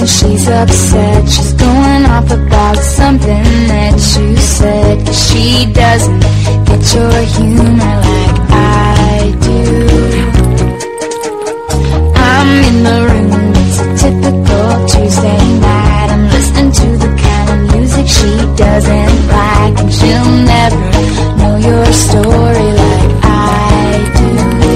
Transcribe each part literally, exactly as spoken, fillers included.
she's upset. She's going off about something that you said. She doesn't get your humor like I do. I'm in the room, it's a typical Tuesday night. I'm listening to the kind of music she doesn't like, and she'll never know your story like I do.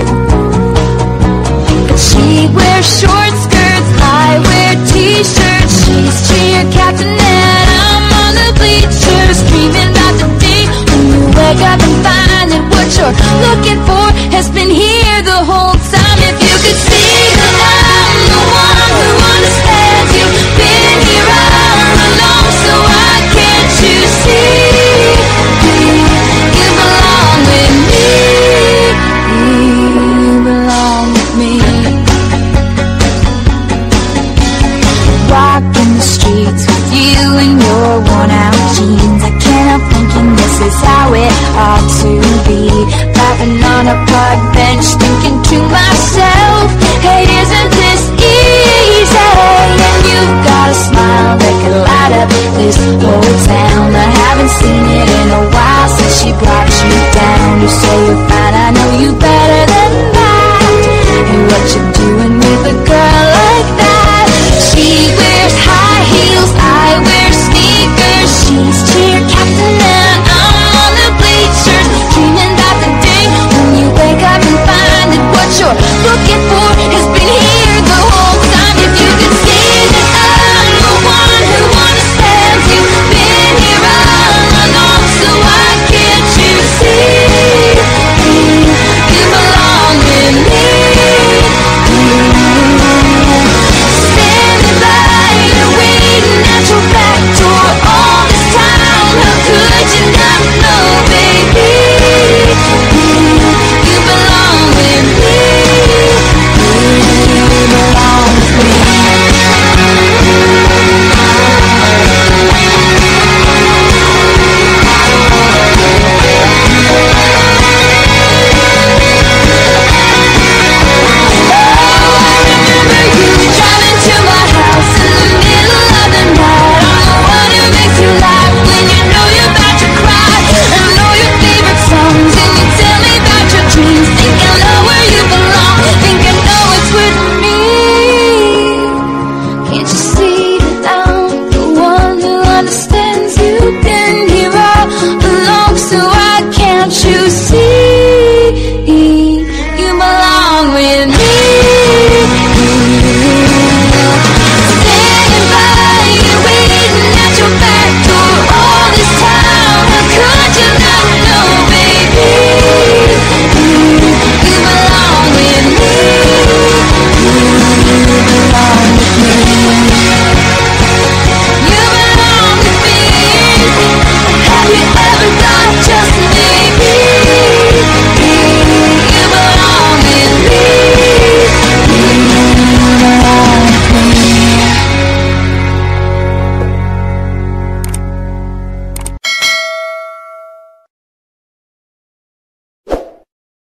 But she wears short skirts, I wear t-shirts. She's cheer captain and I'm on the bleachers, dreaming about the day when you wake up and find that what you're looking for has been here the whole time. If you could see that I'm the one who understands you, been here all along, so why can't you see? You belong with me, you belong with me. Walking the streets with you in your worn out jeans, I can't help thinking this is how it ought to be. Laughing on a park bench, thinking to myself, hey, isn't this easy? And you've got a smile that could light up this whole town.